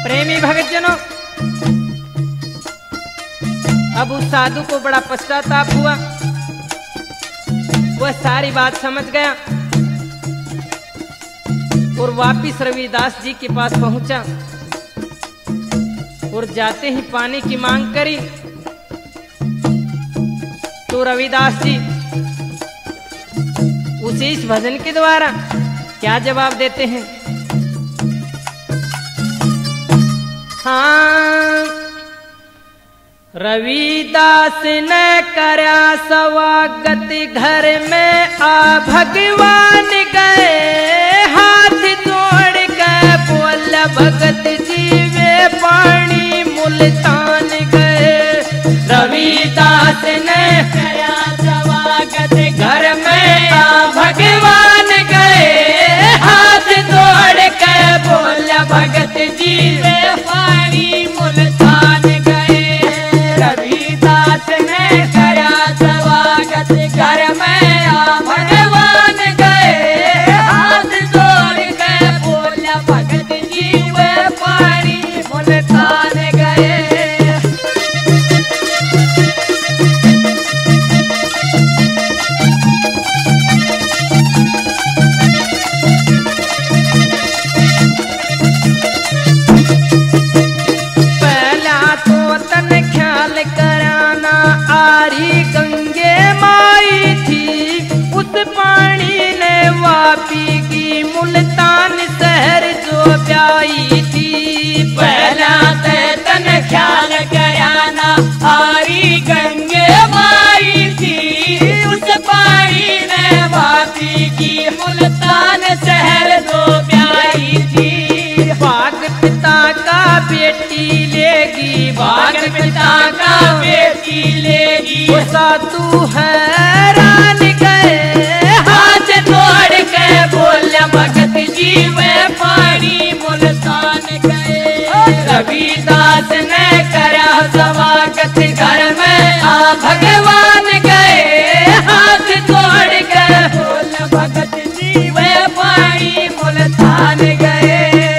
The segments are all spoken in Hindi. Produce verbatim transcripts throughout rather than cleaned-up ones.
प्रेमी भगत जनों, अब उस साधु को बड़ा पश्चाताप हुआ। वह सारी बात समझ गया और वापिस रविदास जी के पास पहुंचा और जाते ही पानी की मांग करी तो रविदास जी उसे इस भजन के द्वारा क्या जवाब देते हैं। हाँ, रविदास ने करया स्वागत घर में आ भगवान गए हाथ जोड़ के बोल भगत जीवे पानी मुल्तान गए। रविदास ने करया स्वागत घर में आ भगवान गए हाथ जोड़ के बोल भगत जीवे पानी मुल्तान गए। रविदास ने करया स्वागत घर में आ भगवान गए हाथ जोड़ के बोला भगत जीवे पानी मुल्तान गए। वापी की मुल्तान शहर जो प्याई थी। पहला तन ख्याल कराना आरी गंगे माई थी उस पानी ने वापी की मुल्तान शहर जो प्याई थी। बाग पिता का बेटी लेगी बाग पिता का बेटी लेगी वो साधु हैरान गए तोड़ के बोला भगत जीवे पानी मुल्तान गए। रविदास ने करा स्वागत घर में आ भगवान गए हाथ तोड़ के बोला भगत जीवे पानी मुल्तान गए।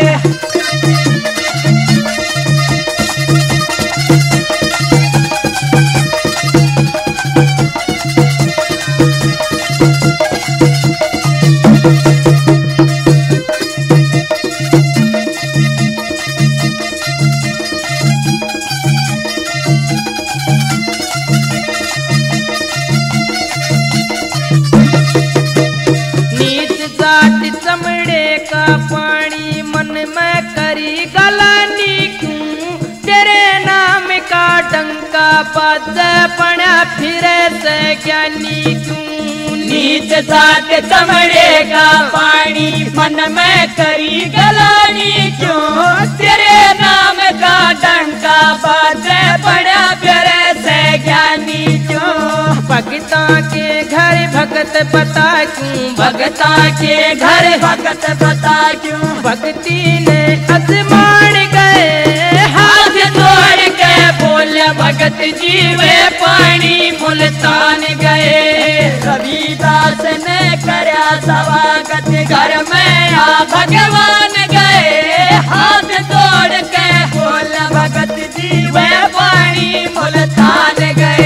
पानी मन में करी गलानी क्यों तेरे नाम का डंका बाजे पड़ा फिरे से ज्ञानी क्यों। नीच जात चमड़े का पानी मन में करी गलानी क्यों तेरे नाम का डंका बाजे पड़ा फिरे से ज्ञानी क्यों। भगता के घर भगत पता क्यों भगता के घर भगत पता क्यों। भक्ति ने आसमान गए हाथ जोड़ के बोले भगत जीवे पानी मुल्तान गए। रविदास ने करया स्वागत घर में आ भगवान गए हाथ जोड़ के बोले भगत जीवे पानी मुल्तान गए।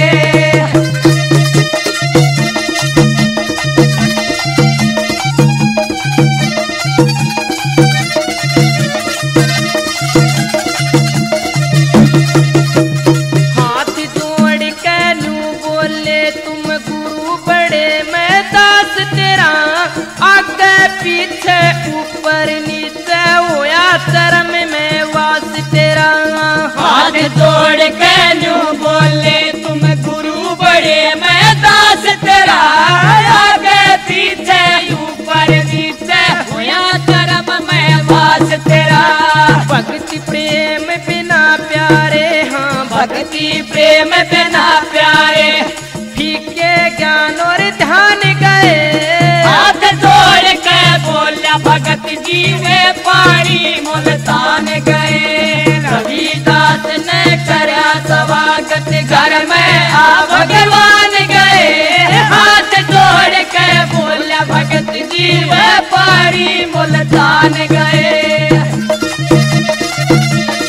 पीछे ऊपर नीचे होया शर्म में वास तेरा। हाथ जोड़ के न्यू बोले तुम गुरु बड़े मैं दास तेरा। आगे पीछे ऊपर नीचे होया शर्म में वास तेरा। भक्ति प्रेम बिना प्यारे हाँ भक्ति प्रेम बिना प्यारे फीके ज्ञान और ध्यान गए। हाथ जोड़ के बोला भगत जीवे पानी मुल्तान गए। रविदास ने करया स्वागत घर में आ भगवान गए हाथ जोड़ के बोला भगत जीवे पानी मुल्तान गए।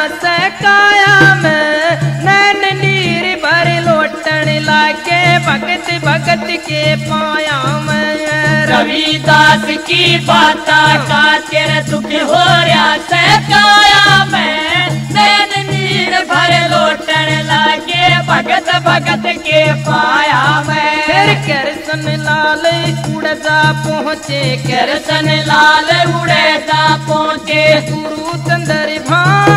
से काया में नैन नीर भर लोटन लागे भगत भगत के पाया में रविदास की बाता का तेरे दुख हो रहा से काया में नैन नीर भर लोटन लागे भगत भगत के पाया में फिर कृष्ण लाल उड़दा पहुँचे कृष्ण लाल उड़दा पहुँचे गुरु चंद्र भान